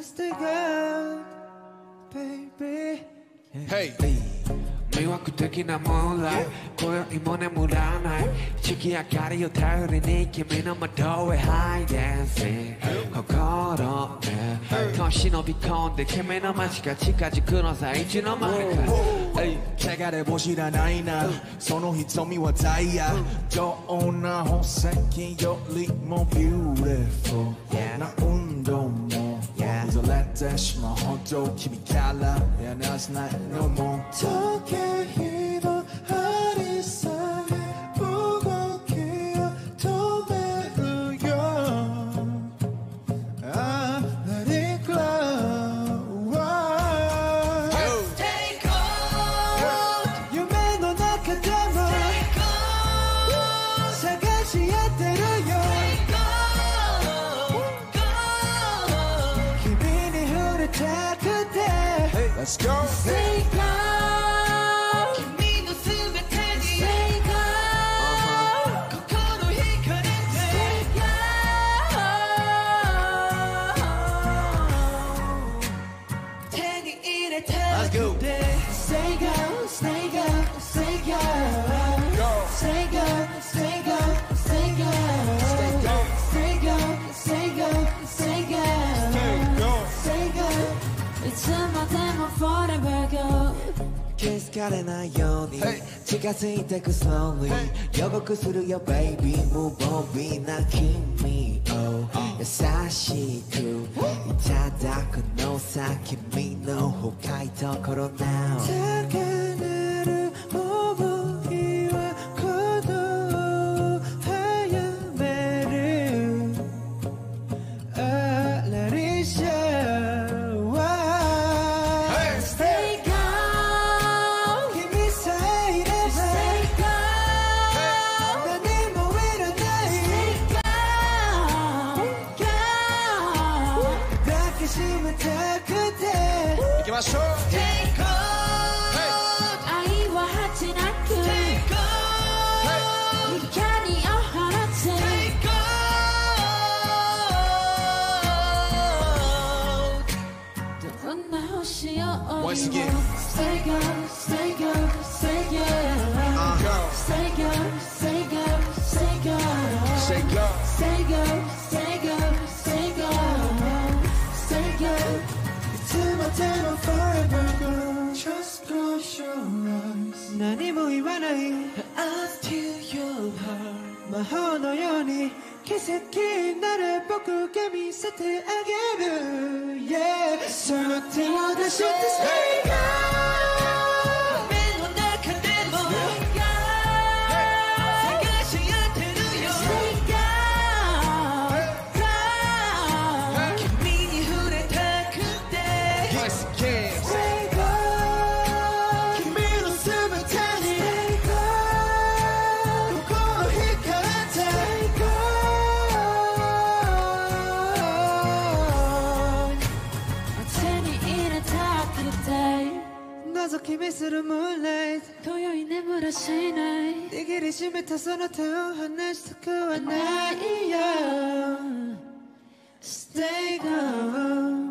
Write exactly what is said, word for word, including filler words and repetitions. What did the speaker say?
stay good, baby. Hey. 迷惑的なもんら今宵も眠らない月明かりを頼りに君の窓へハイデンシン心でと忍び込んで君の街が近づくのさいつの間にか汚れも知らないなその瞳はダイヤどんな宝石よりもビューティフルな運動もそれてしまうほど君から離さないのも時計の針さえ動きを止めるよ Ah, let it glow Stay cold 夢の中でも探し当てるよ君に触れたくて Let's go! Stay cold Let's go. Stay go, stay go, stay go. Stay go, stay go, stay go. Stay go, stay go, stay go. Stay go. いつまでも forever go. 気づかれないように近づいてく slowly 予告するよ baby 無防備な君を優しくいただくのさ君の深いところ now 高鳴る想いは鼓動を早める Ah, let it show Stay calm 君さえいれば Stay calm 何もいらない Stay calm calm 抱きしめたくて行きましょう Stay cold 愛は果てなく Stay cold 光を放つ Stay cold どんな星よ Once again Stay cold, stay cold, stay cold Stay cold, stay cold, stay cold Say go Stay cold, stay cold, stay cold Stay cold いつまでも forever go Just close your eyes 何も言わない Up to your heart 魔法のように奇跡なら僕が見せてあげる Yeah その手を出して Stay calm 夢の中でも Stay calm 探し当てるよ Stay calm calm 君に触れたくて Once again Stay calm 君のすべてに Stay calm 心光って Stay calm 手に入れたくて覗き見するムーンライト今宵眠らしない握りしめたその手を離したくはないよ Stay calm